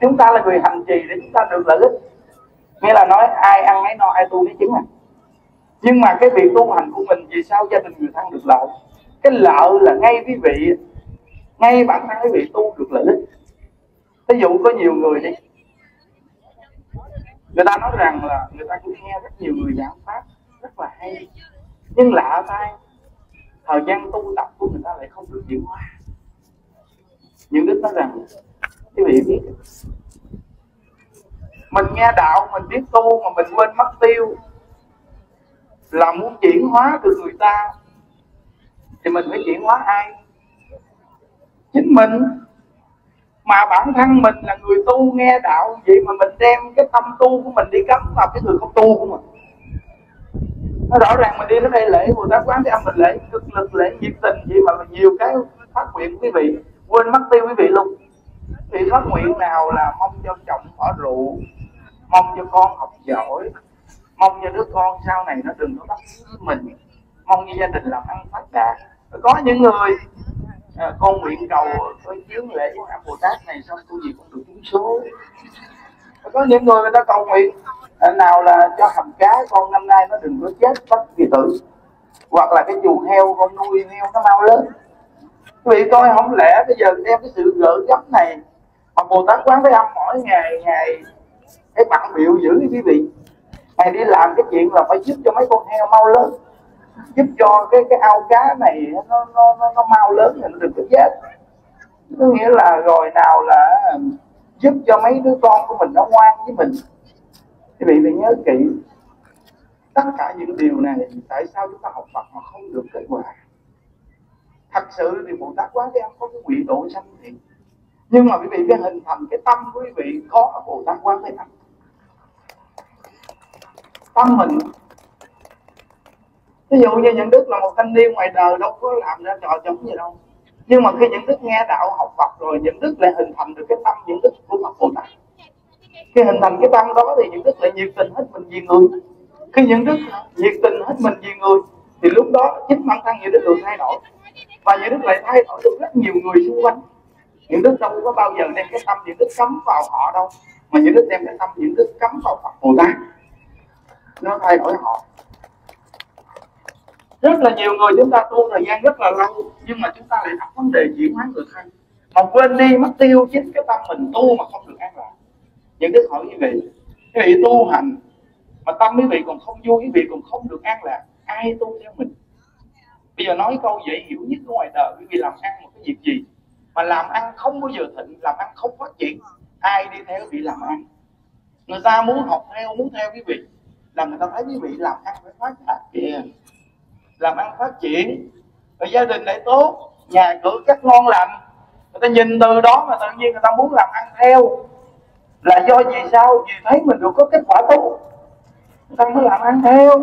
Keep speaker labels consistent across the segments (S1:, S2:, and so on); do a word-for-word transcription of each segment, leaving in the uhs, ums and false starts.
S1: Chúng ta là người hành trì để chúng ta được lợi ích, nghĩa là nói ai ăn nấy no, ai tu nấy chứng à. Nhưng mà cái việc tu hành của mình vì sao gia đình người thân được lợi? Cái lợi là ngay quý vị, ngay bản thân quý vị tu được lợi ích. Ví dụ có nhiều người đi, người ta nói rằng là người ta cũng nghe rất nhiều người giảng pháp rất là hay, nhưng lạ thay thời gian tu tập của người ta lại không được chuyển hóa. Những đức nói rằng quý vị biết, mình nghe đạo mình biết tu mà mình quên mất tiêu là muốn chuyển hóa từ người ta thì mình phải chuyển hóa ai? Chính mình. Mà bản thân mình là người tu nghe đạo, vậy mà mình đem cái tâm tu của mình đi cắm vào cái người không tu của mình. Nó rõ ràng mình đi đến đây lễ Bồ Tát Quán Thế Âm, mình lễ cực lực, lễ nhiệt tình, vậy mà nhiều cái phát nguyện quý vị quên mất tiêu quý vị luôn. Thì phát nguyện nào là mong cho chồng bỏ rượu, mong cho con học giỏi, mong cho đứa con sau này nó đừng có bắt mình, mong cho gia đình làm ăn phát đạt. Có những người à, con nguyện cầu tôi chướng lễ của Bồ Tát này xong tôi gì cũng được trúng số. Có những người người ta cầu nguyện à, nào là cho hầm cá con năm nay nó đừng có chết bất kỳ tử, hoặc là cái chuồng heo con nuôi heo nó mau lớn. Vì coi không lẽ bây giờ đem cái sự gỡ gấp này mà Bồ Tát Quán Thế Âm mỗi ngày ngày cái bận biểu dữ quý vị, ngày đi làm cái chuyện là phải giúp cho mấy con heo mau lớn, giúp cho cái cái ao cá này nó nó nó, nó mau lớn thì nó đừng có chết. Có nghĩa là rồi nào là giúp cho mấy đứa con của mình nó ngoan với mình. Quý vị phải nhớ kỹ tất cả những điều này. Tại sao chúng ta học Phật mà không được kết quả? Thật sự thì Bồ Tát Quán Thế Âm có cái quỷ độ sanh thiện, nhưng mà quý vị phải hình thành cái tâm của quý vị có ở Bồ Tát Quán Thế Âm. Tâm mình, ví dụ như Những Đức là một thanh niên ngoài đời đâu có làm ra trò chống gì đâu, nhưng mà khi Những Đức nghe đạo học Phật rồi, Những Đức lại hình thành được cái tâm Những Đức của Phật Bồ Tát. Khi hình thành cái tâm đó thì Những Đức lại nhiệt tình hết mình vì người. Khi Những Đức nhiệt tình hết mình vì người thì lúc đó chính bản thân Những Đức được thay đổi, và Những Đức lại thay đổi được rất nhiều người xung quanh. Những Đức đâu có bao giờ đem cái tâm Những Đức cắm vào họ đâu, mà Những Đức đem cái tâm Những Đức cắm vào Phật Bồ Tát, nó thay đổi họ. Rất là nhiều người chúng ta tu thời gian rất là lâu, nhưng mà chúng ta lại đặt vấn đề chuyển hóa người thân, mà quên đi mất tiêu chính cái tâm mình tu mà không được an lạc. Những Đức hỏi quý vị, quý vị tu hành mà tâm quý vị còn không vui, quý vị còn không được an lạc, ai tu theo mình? Bây giờ nói câu dễ hiểu nhất ở ngoài đời, quý vị làm ăn một cái việc gì mà làm ăn không bao giờ thịnh, làm ăn không phát triển, ai đi theo quý vị làm ăn? Người ta muốn học theo, muốn theo quý vị, là người ta thấy quý vị làm ăn phải phát đạt kìa, làm ăn phát triển, rồi gia đình lại tốt, nhà cửa cắt ngon lành, người ta nhìn từ đó mà tự nhiên người ta muốn làm ăn theo. Là do gì sao? Vì thấy mình được có kết quả tốt, người ta mới làm ăn theo.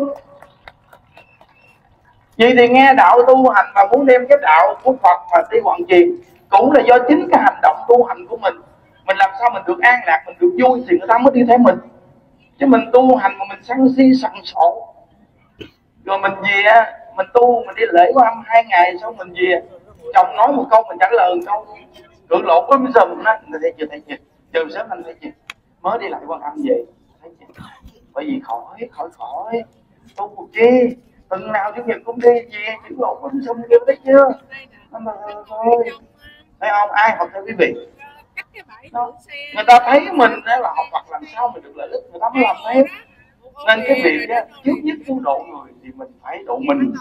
S1: Vậy thì nghe đạo tu hành mà muốn đem cái đạo của Phật mà đi hoàn truyền, cũng là do chính cái hành động tu hành của mình. Mình làm sao mình được an lạc, mình được vui thì người ta mới đi theo mình. Chứ mình tu hành mà mình sân si sần sộ, rồi mình về mình tu, mình đi lễ Quan Âm hai ngày xong mình về, chồng nói một câu mình trả lời một câu, cự lộ với mình dùm đó, người thấy chưa, thấy chưa, chờ sớm anh thấy chưa, mới đi lại Quan Âm về, thấy chưa, bởi vì khỏi khỏi khỏi tu một chi, tuần nào chủ nhật cũng đi về chữ lộ với mình dùm, kêu thấy chưa, anh mà thôi, thấy không, ai học theo quý vị. Đó. Người ta thấy mình đó là học Phật làm sao mình được lợi ích, người ta mới làm theo. Nên cái việc đó, trước nhất muốn độ người thì mình phải độ mình.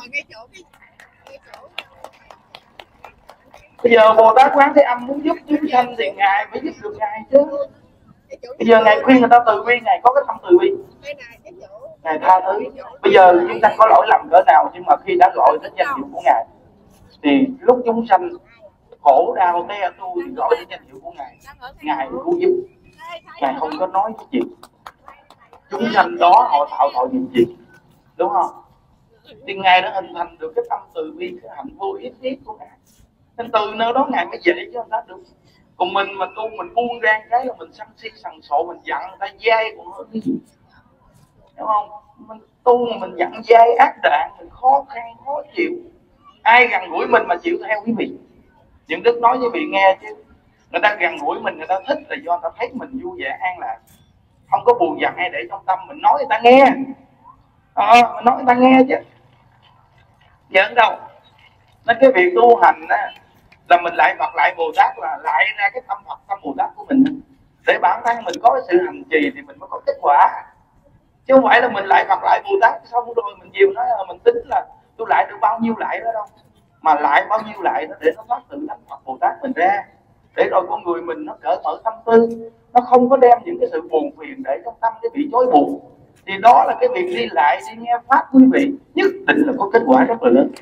S1: Bây giờ Bồ Tát Quán Thế Âm muốn giúp chúng sanh thì Ngài phải giúp được Ngài chứ. Bây giờ Ngài khuyên người ta từ bi, Ngài có cái tâm từ bi, Ngài tha thứ. Bây giờ chúng ta có lỗi lầm cỡ nào, nhưng mà khi đã gọi đến danh hiệu của Ngài thì lúc chúng sanh khổ đau te tu thì gọi đến danh hiệu của Ngài, Ngài cứu giúp. Ngài không có nói cái gì, chúng sanh đó họ tạo tội nghiệp gì, đúng không? Thì Ngài đã hình thành được cái tâm từ bi, cái hạnh vô ý thiết của Ngài. Nên từ nơi đó Ngài mới dạy cho người ta được. Còn mình mà tu mình buông ra cái là mình sân si sần sộ, mình giận người ta dai còn hơn cái gì, đúng không? Mình tu mà mình giận dai ác đạn, mình khó khăn khó chịu, ai gần gũi mình mà chịu theo quý vị. Những Đức nói với vị nghe chứ, Người ta gần gũi mình, người ta thích là do người ta thấy mình vui vẻ an lạc, không có buồn giận hay để trong tâm. Mình nói người ta nghe, à, mình nói người ta nghe chứ giỡn đâu. Nên cái việc tu hành á, là mình lại Phật lại Bồ Tát, là lại ra cái tâm Phật tâm Bồ Tát của mình, để bản thân mình có cái sự hành trì thì mình mới có kết quả, chứ không phải là mình lại Phật lại Bồ Tát xong rồi mình nhiều nói là mình tính là tôi lại được bao nhiêu lại đó đâu, mà lại bao nhiêu lại đó để nó phát tự tánh Phật Bồ Tát mình ra, để rồi con người mình nó cởi mở tâm tư, nó không có đem những cái sự buồn phiền để trong tâm cái bị chối buồn. Thì đó là cái việc đi lại đi nghe pháp quý vị nhất định là có kết quả rất là lớn.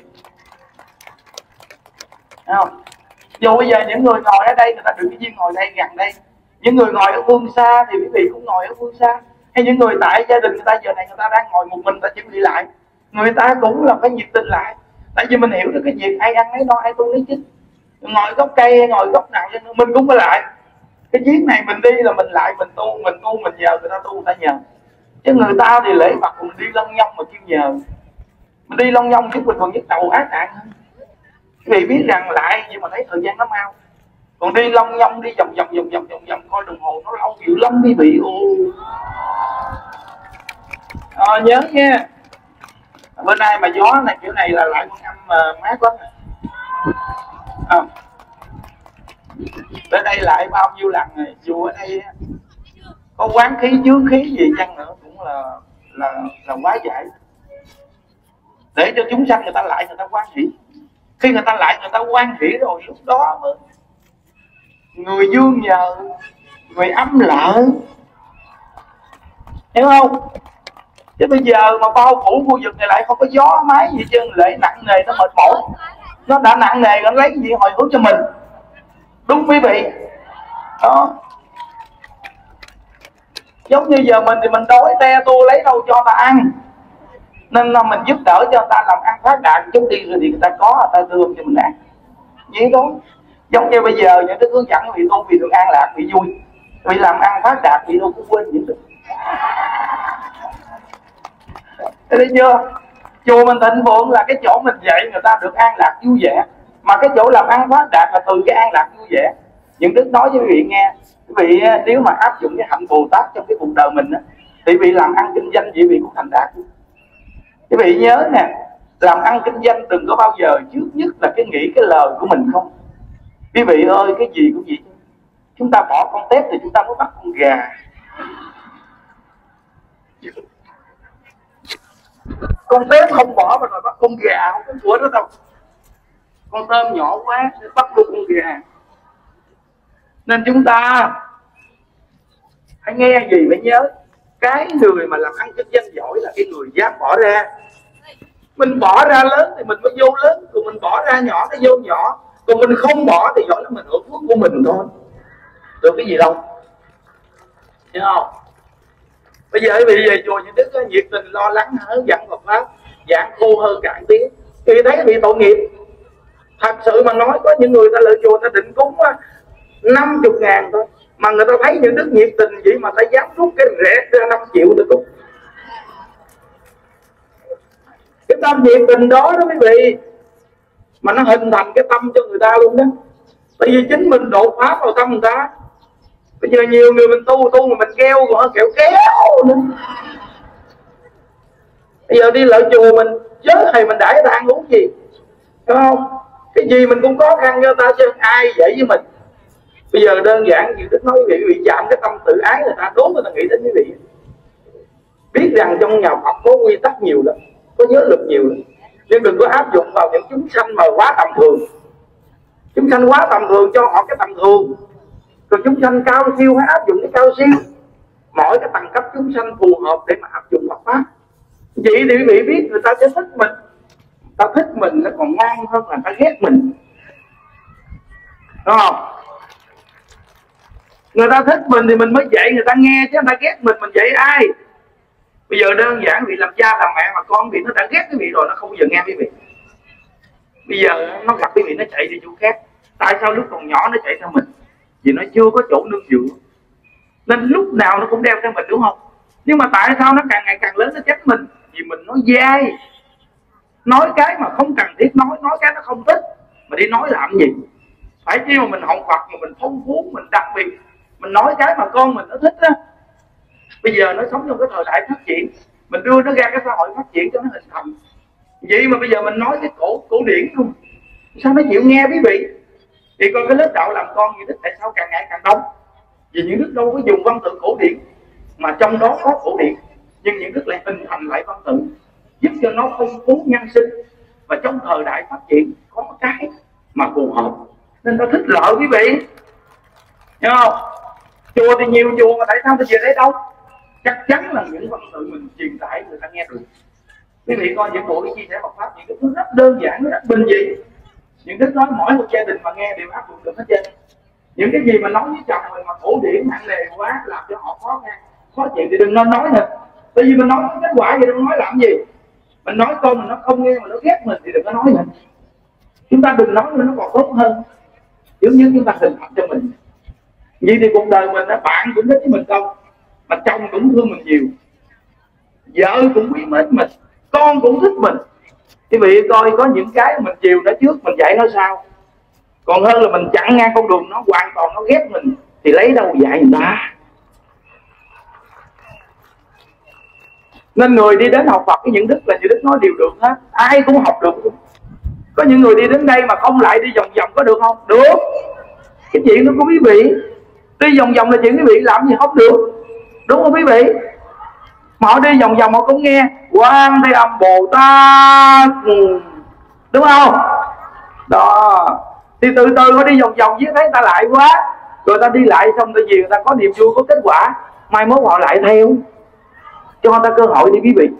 S1: Thấy không? Dù bây giờ những người ngồi ở đây người ta được cái duyên ngồi đây gần đây, những người ngồi ở phương xa thì quý vị cũng ngồi ở phương xa, hay những người tại gia đình người ta giờ này người ta đang ngồi một mình, ta chuẩn bị lại, người ta cũng là phải nhiệt tình lại. Tại vì mình hiểu được cái việc ai ăn lấy no, ai tu lấy chính. Ngồi gốc cây hay ngồi gốc nặng mình cũng phải lại. Cái chuyến này mình đi là mình lại, mình tu, mình tu mình nhờ người ta tu, người ta nhờ. Chứ người ta thì lễ Phật mình đi lông nhông mà kêu nhờ. Mình đi lông nhông chứ mình còn nhức đầu ác nạn hơn. Quý vị biết rằng lại nhưng mà thấy thời gian nó mau. Còn đi lông nhông, đi vòng vòng vòng vòng vòng vòng coi đồng hồ nó lâu dữ lắm quý vị. Ồ. À, nhớ nha. Bữa nay mà gió này kiểu này là lại con âm uh, mát lắm. À. Tới đây lại bao nhiêu lần rồi, dù ở đây có quán khí chướng khí gì chăng nữa cũng là là là quá giải, để cho chúng sanh người ta lại, người ta quan hỷ. Khi người ta lại, người ta quan hỷ rồi, lúc đó mới người dương nhờ, người âm lợi, hiểu không? Chứ bây giờ mà bao phủ khu vực này lại không có gió máy gì chứ, lễ nặng nề nó mệt mỏi, nó đã nặng nề nó lấy cái gì hồi hướng cho mình, đúng quý vị đó. Giống như giờ mình thì mình đói te tua lấy đâu cho ta ăn, nên là mình giúp đỡ cho người ta làm ăn phát đạt chút đi, rồi thì người ta có, người ta thương cho mình ăn vậy đó. Giống như bây giờ những cái hướng dẫn vị tu vì được an lạc, bị vui, vì làm ăn phát đạt, vị đâu cũng quên gì được. Thấy chưa? Chùa mình thịnh vượng là cái chỗ mình dạy người ta được an lạc vui vẻ, mà cái chỗ làm ăn phát đạt là từ cái an lạc vui vẻ. Những đức nói với quý vị nghe, quý vị nếu mà áp dụng cái hạnh Bồ Tát trong cái cuộc đời mình á, thì quý vị làm ăn kinh doanh quý vị cũng thành đạt. Quý vị nhớ nè, làm ăn kinh doanh đừng có bao giờ trước nhất là cái nghĩ cái lời của mình không. Quý vị ơi, cái gì cũng vậy, chúng ta bỏ con tép thì chúng ta mới bắt con gà. Con tép không bỏ mà rồi bắt con gà, không có của đó đâu. Con tôm nhỏ quá để bắt được con gà. Nên chúng ta hãy nghe gì phải nhớ, cái người mà làm ăn kinh doanh giỏi là cái người dám bỏ ra. Mình bỏ ra lớn thì mình mới vô lớn, còn mình bỏ ra nhỏ thì vô nhỏ, còn mình không bỏ thì giỏi là mình hưởng phước của mình thôi, được cái gì đâu, hiểu không? Bây giờ vì về chùa những đức nhiệt tình lo lắng hướng dẫn Phật pháp, giảng khô hơn cạn tiếng, thì thấy bị tội nghiệp. Thật sự mà nói, có những người ta lợi chùa ta định cúng năm chục ngàn thôi, mà người ta thấy những đức nhiệt tình vậy mà ta dám rút cái rẻ ra năm triệu để cúng. Cái tâm nhiệt tình đó đó quý vị, mà nó hình thành cái tâm cho người ta luôn đó. Tại vì chính mình đột phá vào tâm người ta. Bây giờ nhiều người mình tu tu mà mình kêu còn kẹo kéo nữa. Bây giờ đi lợi chùa mình chớ thầy mình đãi người ta ăn uống gì, đúng không? Cái gì mình cũng có khăn cho ta chứ ai vậy với mình. Bây giờ đơn giản như Đức nói quý vị, bị chạm cái tâm tự ái người ta, đố người ta nghĩ đến quý vị. Biết rằng trong nhà Phật có quy tắc nhiều lắm, có giới luật nhiều lắm, nhưng đừng có áp dụng vào những chúng sanh mà quá tầm thường. Chúng sanh quá tầm thường cho họ cái tầm thường, còn chúng sanh cao siêu hãy áp dụng cái cao siêu. Mỗi cái tầng cấp chúng sanh phù hợp để mà áp dụng Phật pháp. Vậy thì quý vị biết người ta sẽ thích mình, ta thích mình nó còn ngang hơn là ta ghét mình, đúng không? Người ta thích mình thì mình mới dạy người ta nghe, chứ người ta ghét mình mình dạy ai? Bây giờ đơn giản vì làm cha làm mẹ mà con bị nó đã ghét quý vị rồi, nó không bao giờ nghe quý vị. Bây giờ nó gặp quý vị nó chạy đi chỗ khác. Tại sao lúc còn nhỏ nó chạy theo mình? Vì nó chưa có chỗ nương dựa, nên lúc nào nó cũng đeo theo mình, đúng không? Nhưng mà tại sao nó càng ngày càng lớn nó trách mình? Vì mình nói dai, nói cái mà không cần thiết nói, nói cái nó không thích mà đi nói làm gì, Phải chi mà mình học Phật mà mình phong phú, mình đặc biệt, mình nói cái mà con mình nó thích á. Bây giờ nó sống trong cái thời đại phát triển, mình đưa nó ra cái xã hội phát triển cho nó hình thành. Vậy mà bây giờ mình nói cái cổ cổ điển không, sao nó chịu nghe quý vị? Thì coi cái lớp đạo làm con như Đức tại sao càng ngày càng đông? Vì những Đức đâu có dùng văn tự cổ điển, mà trong đó có cổ điển, nhưng những Đức lại hình thành lại văn tự giúp cho nó phong phú nhân sinh. Và trong thời đại phát triển có cái mà phù hợp nên ta thích lợi quý vị, hiểu không? Chùa thì nhiều chùa mà tại sao ta về đây đâu? Chắc chắn là những văn tự mình truyền tải người ta nghe được. Quý vị coi những buổi chia sẻ Phật pháp, những cái thứ rất đơn giản, rất bình dị. Những đức nói mỗi một gia đình mà nghe đều áp dụng được hết trơn. Những cái gì mà nói với chồng mình mà cổ điển nặng nề quá làm cho họ khó khăn, khó chịu thì đừng nên nói nữa. Tại vì mình nói kết quả thì đừng nói làm gì. Mình nói con mình nó không nghe mà nó ghét mình thì đừng có nói nữa. Chúng ta đừng nói nữa, nó còn tốt hơn. Giống như chúng ta hình thành cho mình. Vậy thì cuộc đời mình, bạn cũng thích với mình không, mà chồng cũng thương mình nhiều, vợ cũng quý mến mình, con cũng thích mình. Quý vị coi có những cái mình chiều nó trước, mình dạy nó sau. Còn hơn là mình chặn ngang con đường nó hoàn toàn nó ghét mình thì lấy đâu dạy người ta. Nên người đi đến học Phật cái những đức là những đức nói đều được hết, ai cũng học được. Có những người đi đến đây mà không lại đi vòng vòng có được không? Được. Cái chuyện đó của quý vị, đi vòng vòng là chuyện quý vị làm gì không được, đúng không quý vị? Mà họ đi vòng vòng họ cũng nghe Quan Thế Âm Bồ Tát, đúng không? Đó. Thì từ từ họ đi vòng vòng với thấy ta lại quá, rồi ta đi lại xong tự nhiên người ta có niềm vui, có kết quả, mai mốt họ lại theo, cho người ta cơ hội đi quý vị.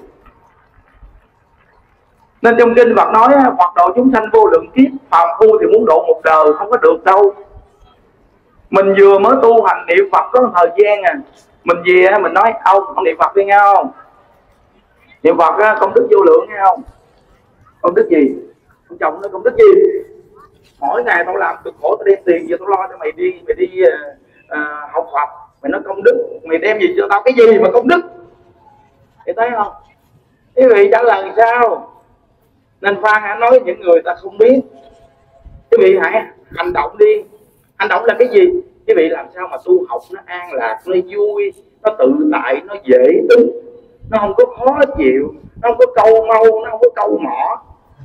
S1: Nên trong kinh Phật nói Phật độ chúng sanh vô lượng kiếp, phàm phu thì muốn độ một đời không có được đâu. Mình vừa mới tu hành niệm Phật có thời gian à, mình về mình nói ông ông niệm Phật đi nghe không? Niệm Phật công đức vô lượng nghe không? Công đức gì? Ông chồng nói công đức gì? Mỗi ngày tao làm cực khổ, tao đem tiền giờ tao lo cho mày đi, mày đi uh, uh, học Phật. Mày nói công đức, mày đem gì cho tao cái gì mà công đức? Thì thấy không? Quý vị trả lời sao? Nên Phan hãy nói những người ta không biết. Quý vị hãy hành động đi. Hành động là cái gì? Quý vị làm sao mà tu học nó an lạc, nó vui, nó tự tại, nó dễ tính, nó không có khó chịu, nó không có câu mau, nó không có câu mỏ,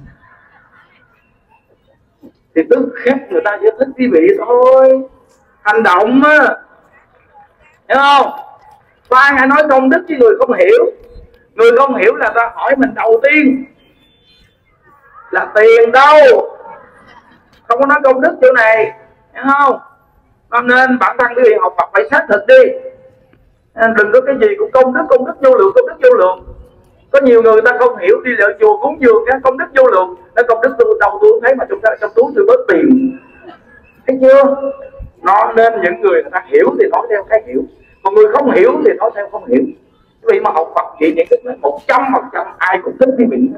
S1: thì tức khắc người ta sẽ thích quý vị thôi. Hành động á, hiểu không? Phan hãy nói công đức với người không hiểu. Người không hiểu là ta hỏi mình đầu tiên là tiền đâu, không có nói công đức chỗ này, hiểu không? Nên bản thân quý vị học Phật phải xác thực đi. Đừng có cái gì cũng công đức, công đức vô lượng, công đức vô lượng. Có nhiều người ta không hiểu, đi lỡ chùa cúng dường cái công đức vô lượng, nó công đức tôi đâu tôi không thấy, mà chúng ta trong túi tôi bớt tiền, thấy chưa? Nó nên những người người ta hiểu thì nói theo cái hiểu, còn người không hiểu thì nói theo không hiểu. Quý vị mà học Phật vậy những cái một trăm phần trăm ai cũng thích quý vị.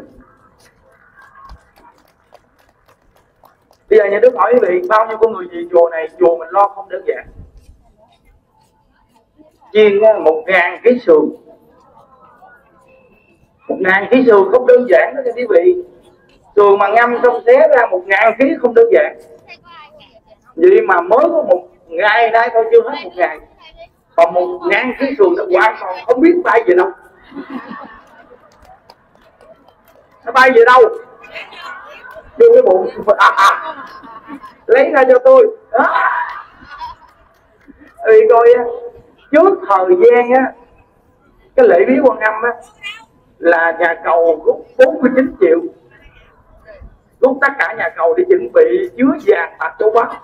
S1: Bây giờ nhà Đức hỏi quý vị, bao nhiêu con người gì chùa này, chùa mình lo không đơn giản. Chiên một ngàn ký sườn, một ngàn ký sườn không đơn giản đó nha quý vị. Sườn mà ngâm xong xé ra một ngàn ký không đơn giản. Vậy mà mới có một ngày nay thôi, chưa hết một ngày, còn một ngàn ký sườn nó hoàn toàn không biết bay về đâu. Nó bay về đâu? Đưa cái bụng à, à, lấy ra cho tôi đó. Thì coi trước thời gian á, cái lễ viếng Quan Âm á là nhà cầu rút bốn mươi chín triệu, rút tất cả nhà cầu để chuẩn bị chứa vàng bạc châu báu.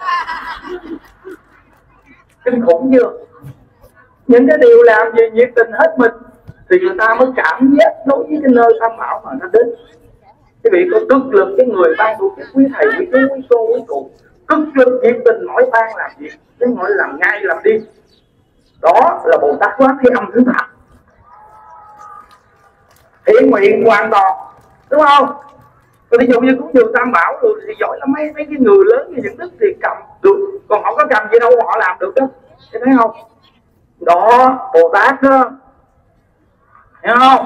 S1: Kinh khủng chưa? Những cái điều làm gì nhiệt tình hết mình thì người ta mới cảm giác đối với cái nơi Tam Bảo mà nó đến. Quý vị có cực lực cái người ban tu cái quý thầy, quý chú, quý cô, quý cụ, cực lực nhiệt tình mỗi ban làm việc, cái gọi làm ngay làm đi. Đó là Bồ Tát Quán Thế Âm thứ thật. Thiện nguyện hoàn toàn, đúng không? Còn ví dụ như cúng dường Tam Bảo rồi thì giỏi lắm, mấy mấy cái người lớn như những đức thì cầm được, còn họ có cầm gì đâu họ làm được đó, thấy không? Đó, Bồ Tát đó, hiểu không?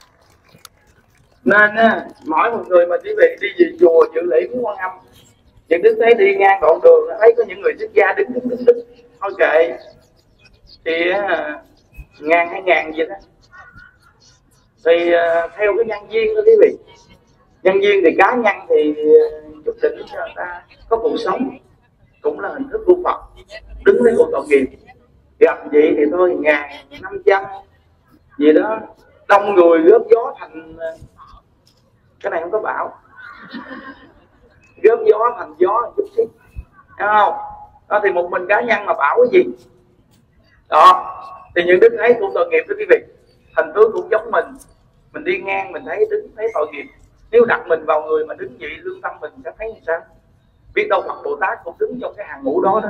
S1: Nên mỗi một người mà quý vị đi về chùa dự lễ với Quan Âm Những Đức thấy đi ngang đoạn đường thấy có những người xuất gia đứng đứng đứng đứng thôi kệ thì ngàn hai ngàn vậy đó, thì uh, theo cái nhân viên đó quý vị. Nhân viên thì cá nhân thì chút đỉnh cho người ta có cuộc sống, cũng là hình thức của Phật, đứng lấy cuộc tội nghiệp. Gặp vậy thì thôi ngàn năm trăm gì đó, đông người góp gió thành, cái này không có bảo, góp gió thành gió chút xíu, thấy không? Đó thì một mình cá nhân mà bảo cái gì đó, thì những Đức thấy cũng tội nghiệp đó quý vị. Thành tướng cũng giống mình, mình đi ngang mình thấy đứng thấy tội nghiệp. Nếu đặt mình vào người mà đứng vậy, lương tâm mình sẽ thấy như sao? Biết đâu Phật Bồ Tát cũng đứng trong cái hàng ngũ đó đó.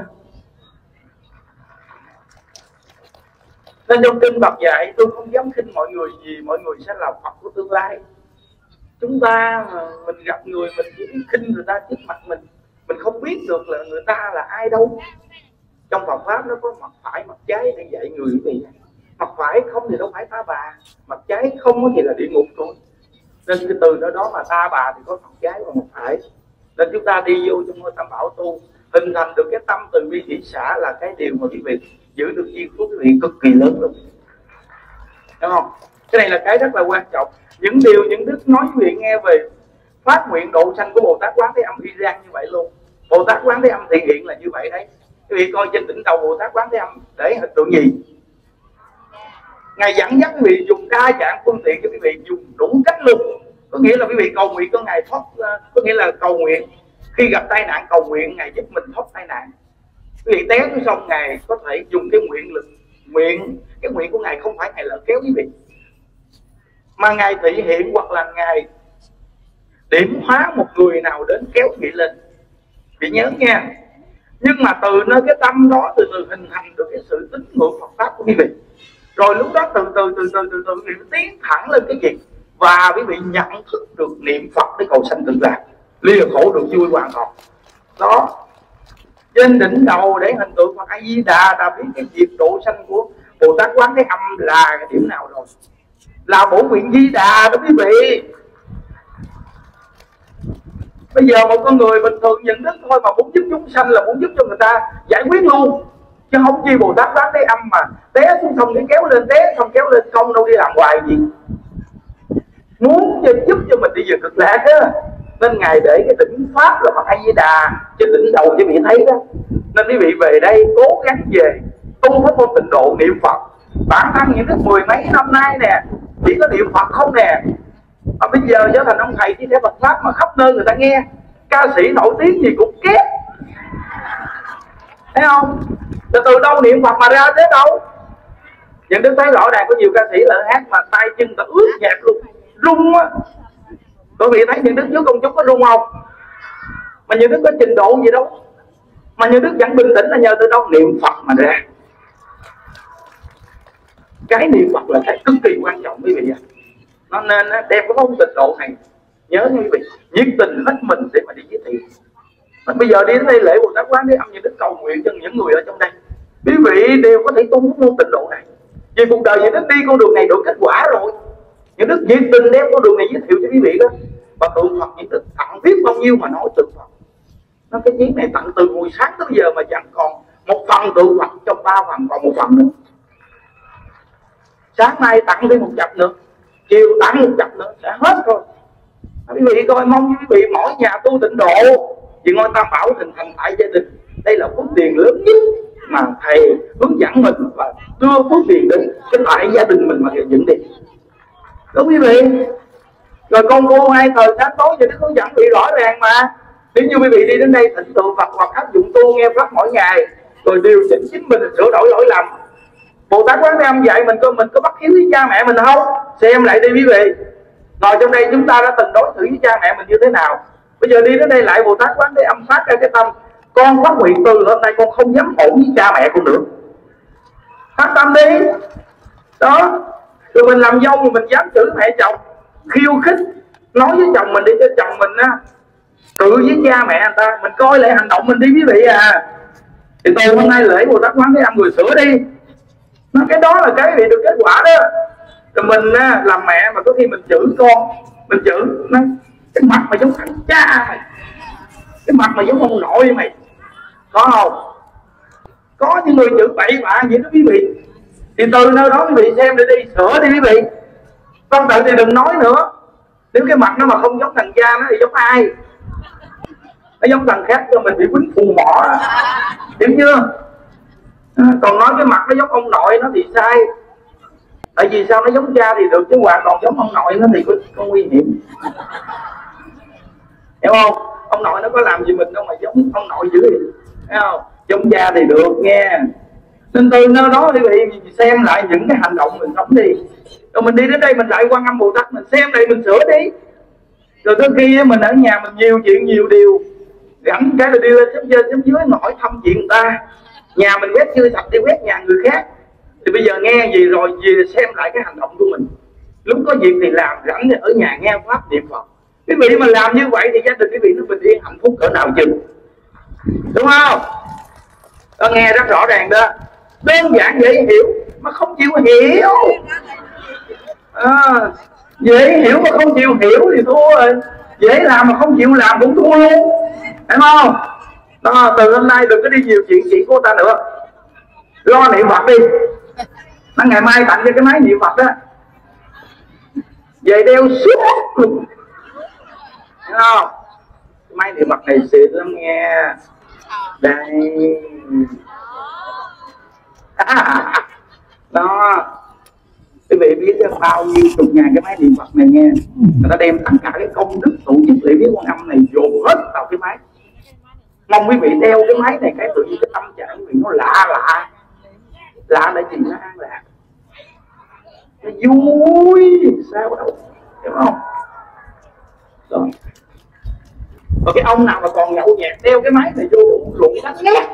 S1: Nên trong kinh Phật dạy, tôi không dám khinh mọi người gì, mọi người sẽ là Phật của tương lai. Chúng ta mà mình gặp người mình chỉ biết khinh người ta trước mặt mình, mình không biết được là người ta là ai đâu. Trong Phật pháp nó có mặt phải mặt trái để dạy người quý vị. Mặt phải không thì đâu phải ta bà, mặt trái không thì là địa ngục thôi. Nên cái từ đó đó mà ta bà thì có mặt trái và mặt phải. Nên chúng ta đi vô trong ngôi Tam Bảo tu, hình thành được cái tâm từ bi hỷ xả là cái điều mà quý vị giữ được duyên phước quý vị cực kỳ lớn luôn, đúng không? Cái này là cái rất là quan trọng. Những điều những Đức nói quý vị nghe về phát nguyện độ sanh của Bồ Tát Quán Thế Âm y rang như vậy luôn. Bồ Tát Quán Thế Âm thể hiện là như vậy đấy. Quý vị coi trên đỉnh đầu Bồ Tát Quán Thế Âm để hình tượng gì? Ngài dẫn dắt quý vị dùng đa dạng phương tiện cho quý vị dùng đủ cách luôn. Có nghĩa là quý vị cầu nguyện có Ngài thoát, có nghĩa là cầu nguyện khi gặp tai nạn, cầu nguyện Ngài giúp mình thoát tai nạn. Quý vị té xuống sông, Ngài có thể dùng cái nguyện lực, nguyện cái nguyện của Ngài không phải Ngài lỡ kéo quý vị, mà Ngài thị hiện hoặc là Ngài điểm hóa một người nào đến kéo quý vị lên. Vị nhớ nha. Nhưng mà từ nơi cái tâm đó từ từ hình thành được cái sự tín ngưỡng Phật pháp của quý vị. Rồi lúc đó từ từ từ từ từ từ quý vị tiến thẳng lên cái gì, và quý vị nhận thức được niệm Phật để cầu sanh cực lạc, lìa khổ được vui hoàn toàn. Đó, trên đỉnh đầu để hình tượng Phật A Di Đà đã biết cái việc độ sanh của Bồ Tát Quán Thế Âm là cái điểm nào rồi? Là bổn nguyện Di Đà đó quý vị. Bây giờ một con người bình thường nhận đức thôi mà muốn giúp chúng sanh là muốn giúp cho người ta giải quyết luôn, chứ không chi Bồ Tát Quán Thế Âm mà té xuống sông để kéo lên, té xong kéo lên không đâu đi làm hoài gì. Muốn giúp cho mình đi về cực lạc á, nên Ngài để cái đỉnh pháp là Phật A Di Đà trên đỉnh đầu cho quý vị thấy đó. Nên quý vị về đây cố gắng về tu pháp môn tịnh độ niệm Phật. Bản thân những cái mười mấy năm nay nè chỉ có niệm Phật không nè, mà bây giờ trở thành ông thầy chia sẻ Phật pháp mà khắp nơi người ta nghe. Ca sĩ nổi tiếng gì cũng kép, thấy không? Từ từ đâu niệm Phật mà ra thế đâu. Những Đức thấy rõ ràng có nhiều ca sĩ lại hát mà tay chân ta ướt nhẹp luôn, rung á. Quý vị thấy những Đức trước công chúng có rung không? Mà những Đức có trình độ gì đâu, mà những Đức vẫn bình tĩnh là nhờ từ đâu? Niệm Phật mà ra. Cái niệm Phật là cái cực kỳ quan trọng quý vị ạ. Nó nên đem cái phong tịnh độ này, nhớ quý vị, nhiệt tình hết mình để mà đi giới thiệu. Bây giờ đi đến đây lễ Bồ Tát Quán Thế Âm, những Đức cầu nguyện cho những người ở trong đây, quý vị đều có thể tu môn tịnh độ này. Vì cuộc đời những Đức đi con đường này được kết quả rồi. Những Đức nhiệt tình đem con đường này giới thiệu cho quý vị đó. Và tượng Phật những Đức tặng biết bao nhiêu mà nói tượng Phật. Nó cái chuyến này tặng từ hồi sáng tới giờ mà chẳng còn một phần tượng Phật trong ba phần, còn một phần nữa. Sáng nay tặng thêm một chập nữa, chiều tặng một chập nữa, sẽ hết rồi. Quý vị coi, mong quý vị mỗi nhà tu tịnh độ vì ngôi Tam Bảo hình thành tại gia đình. Đây là phước tiền lớn nhất mà thầy hướng dẫn mình và đưa phước tiền đến cái tại gia đình mình mà gây dựng đi. Đúng quý vị. Rồi con cô hai thời sáng tối thì nó hướng dẫn bị rõ ràng mà. Nếu như quý vị đi đến đây thịnh tượng Phật hoặc áp dụng tu nghe pháp mỗi ngày, rồi điều chỉnh chính mình, sửa đổi lỗi lầm. Bồ Tát Quán Thế Âm dạy mình, coi mình có bất hiếu với cha mẹ mình không? Xem lại đi quý vị. Ngồi trong đây chúng ta đã từng đối xử với cha mẹ mình như thế nào? Bây giờ đi đến đây lại Bồ Tát Quán Thế Âm phát ra cái tâm, con phát nguyện từ hôm nay con không dám hỗn với cha mẹ con nữa. Phát tâm đi. Đó. Rồi mình làm dâu thì mình dám chửi mẹ chồng, khiêu khích, nói với chồng mình đi cho chồng mình á cự với cha mẹ người ta. Mình coi lại hành động mình đi quý vị à. Thì từ hôm nay lễ Bồ Tát Quán Thế Âm người sửa đi. Nó cái đó là cái bị được kết quả đó. Rồi mình á, làm mẹ mà có khi mình chửi con, mình chửi nó cái mặt mà giống thằng cha mày, cái mặt mày giống ông nội mày, có không? Có những người chữ bậy bạ vậy đó quý vị. Thì từ nơi đó quý vị xem để đi sửa đi quý vị. Con tự thì đừng nói nữa. Nếu cái mặt nó mà không giống thằng cha nó thì giống ai? Nó giống thằng khác cho mình bị quýnh phù mỏ, hiểu chưa? Còn nói cái mặt nó giống ông nội nó thì sai. Tại vì sao nó giống cha thì được, chứ hoàn toàn giống ông nội nó thì có, có nguy hiểm, hiểu không? Ông nội nó có làm gì mình đâu mà giống ông nội dữ vậy, thấy không? Giống cha thì được nghe. Nên từ nơi đó quý vị xem lại những cái hành động mình sống đi, rồi mình đi đến đây mình lại Quan Âm Bồ Tát, mình xem đây mình sửa đi. Rồi đôi khi mình ở nhà mình nhiều chuyện nhiều điều, gắn cái là đi lên chấm trên chấm dưới mà hỏi thăm chuyện người ta. Nhà mình quét chưa sạch đi quét nhà người khác. Thì bây giờ nghe gì rồi về xem lại cái hành động của mình. Lúc có việc thì làm, rảnh thì ở nhà nghe pháp niệm Phật. Quý vị mà làm như vậy thì gia đình quý vị nó bình yên hạnh phúc cỡ nào chừng, đúng không? Đó, nghe rất rõ ràng đó. Đơn giản dễ hiểu mà không chịu hiểu. À, dễ hiểu mà không chịu hiểu thì thua rồi. Dễ làm mà không chịu làm cũng thua luôn, thấy không? Đó, từ hôm nay đừng có đi nhiều chuyện chị của ta nữa. Lo niệm Phật đi. Nó ngày mai tặng cho cái máy niệm Phật đó, về đeo suốt luôn, thấy không? Cái máy niệm Phật này xịn lắm nghe. Đây. Đó, quý vị biết bao nhiêu chục ngàn cái máy niệm Phật này nghe. Người ta đem tất cả cái công đức tổ chức lễ viếng Quan Âm này dồn hết vào cái máy. Mong quý vị đeo cái máy này cái tự nhiên cái tâm trạng quý vị nó lạ lạ. Lạ là gì? Nó an lạc, nó vui sao đâu, hiểu không? Rồi. Và cái ông nào mà còn nhậu nhẹt đeo cái máy này vô luận đánh ghét.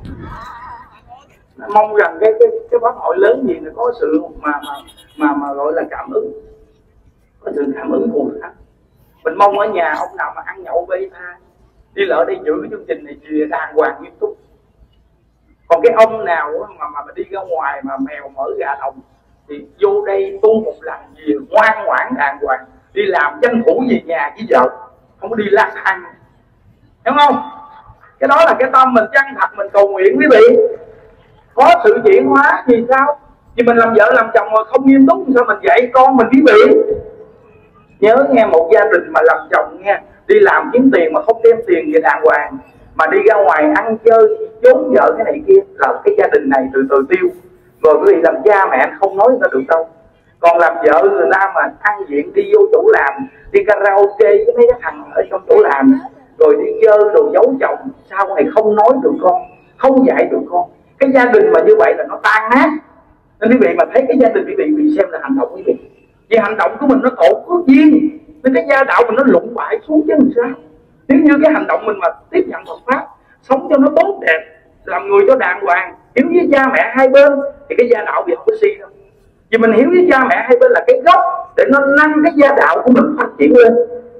S1: Mong rằng cái cái cái pháp hội lớn gì là có sự mà mà mà mà gọi là cảm ứng, có sự cảm ứng phù hợp. Mình mong ở nhà ông nào mà ăn nhậu bê tha đi lỡ đây giữ cái chương trình này chìa đàng hoàng nghiêm túc. Còn cái ông nào mà mà, mà đi ra ngoài mà mèo mở gà đồng thì vô đây tu một lần gì ngoan ngoãn đàng hoàng, đi làm tranh thủ về nhà với vợ, không có đi lang thang, hiểu không? Cái đó là cái tâm mình chân thật, mình cầu nguyện quý vị. Có sự chuyển hóa vì sao? Vì mình làm vợ làm chồng mà không nghiêm túc, sao mình dạy con mình quý vị? Nhớ nghe, một gia đình mà làm chồng nghe, đi làm kiếm tiền mà không đem tiền về đàng hoàng, mà đi ra ngoài ăn chơi trốn vợ cái này kia, là cái gia đình này từ từ tiêu. Rồi quý vị làm cha mẹ không nói người ta được đâu. Còn làm vợ người ta mà ăn diện đi vô chỗ làm, đi karaoke với mấy cái thằng ở trong chỗ làm, rồi đi chơi đồ giấu chồng, sau này không nói được con, không dạy được con. Cái gia đình mà như vậy là nó tan nát. Nên quý vị mà thấy cái gia đình quý vị, quý vị xem là hành động quý vị. Vì hành động của mình nó tổ phước duyên, nên cái gia đạo mình nó lụng bại xuống chứ làm sao. Nếu như cái hành động mình mà tiếp nhận Phật pháp, sống cho nó tốt đẹp, làm người cho đàng hoàng, hiếu với cha mẹ hai bên, thì cái gia đạo bị không có suy đâu. Vì mình hiếu với cha mẹ hai bên là cái gốc để nó nâng cái gia đạo của mình phát triển lên.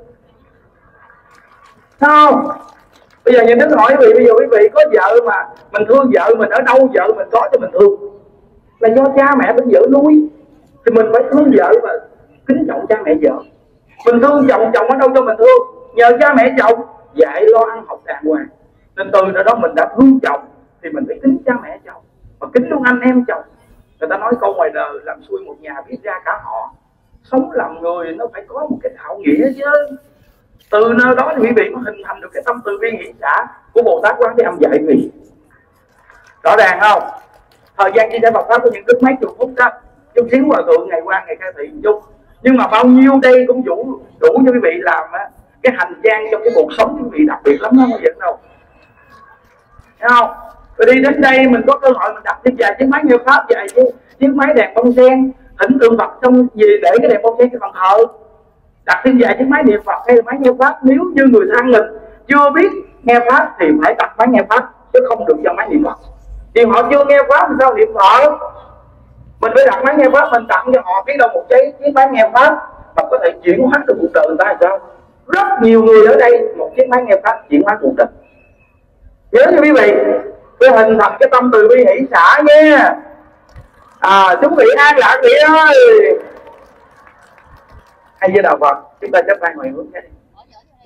S1: Không? Bây giờ nhìn đến hỏi quý vị, bây giờ quý vị có vợ mà mình thương vợ mình, ở đâu vợ mình có cho mình thương? Là do cha mẹ bên vợ nuôi. Thì mình phải thương vợ và kính trọng cha mẹ vợ. Mình thương chồng, chồng ở đâu cho mình thương? Nhờ cha mẹ chồng dạy lo ăn học đàng hoàng. Nên từ đó mình đã thương chồng thì mình phải kính cha mẹ chồng, và kính luôn anh em chồng. Người ta nói câu ngoài đời, làm xuôi một nhà biết ra cả họ. Sống làm người nó phải có một cái đạo nghĩa chứ. Từ nơi đó thì quý vị mới hình thành được cái tâm từ bi hỷ xả của Bồ Tát Quán Thế Âm dạy quý vị. Rõ ràng không? Thời gian chia sẻ Phật pháp có những lúc mấy chục phút đó, chút xíu hòa thượng ngày qua ngày khai thị chút. Nhưng mà bao nhiêu đây cũng đủ đủ cho quý vị làm á, cái hành trang trong cái cuộc sống quý vị đặc biệt lắm đó, không giận đâu. Thấy không? Rồi đi đến đây mình có cơ hội mình đặt thêm vài chiếc máy nghe pháp, vài chiếc, chiếc máy đèn bông sen, thỉnh tượng Phật trong gì để cái đèn bông sen cái bàn thờ. Đặt thêm vài chiếc máy niệm Phật hay là máy nghe pháp. Nếu như người thân mình chưa biết nghe pháp thì phải đặt máy nghe pháp, chứ không được cho máy niệm Phật. Vì họ chưa nghe pháp thì sao niệm Phật? Mình phải đặt máy nghe pháp, mình tặng cho họ biết đâu một giấy chiếc máy nghe pháp mà có thể chuyển hóa được cuộc đời người ta là sao? Rất nhiều người ở đây một chiếc máy nghe pháp chuyển hóa cuộc đời. Nhớ cho quý vị, tôi hình thành cái tâm từ bi hỷ xả nha. À, chúng vị an lạc vị ơi. Hay với đạo Phật, chúng ta chấp tay nguyện hướng nha.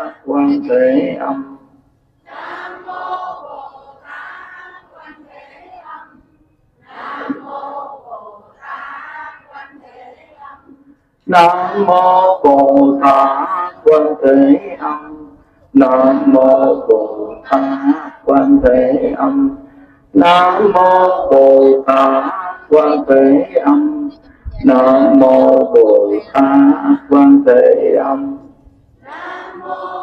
S1: Quan Thế Âm.
S2: Nam mô Bồ Tát Quan Thế Âm. Nam mô Bồ Tát Quan Thế Âm.
S1: Nam mô Bồ Tát Quan Thế Âm. Nam mô Bồ Tát Quan Thế Âm. Nam mô Bồ Tát Quan Thế Âm. Nam mô Bồ Tát Quan Thế Âm.
S2: Nam mô